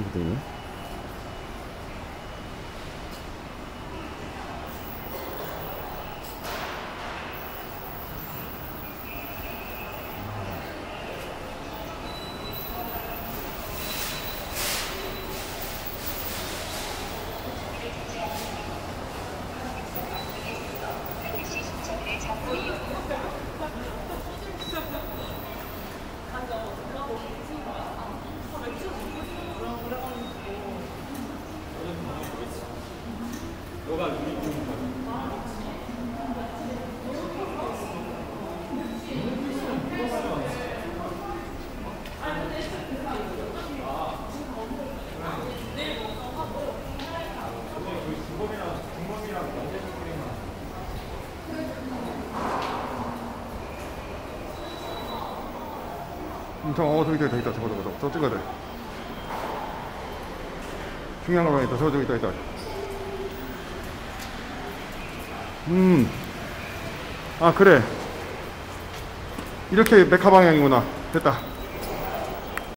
여기도. 저기 있다. 저거 찍어야 돼. 중요한 거 있다. 저기 있다. 아, 그래. 이렇게 메카 방향이구나. 됐다.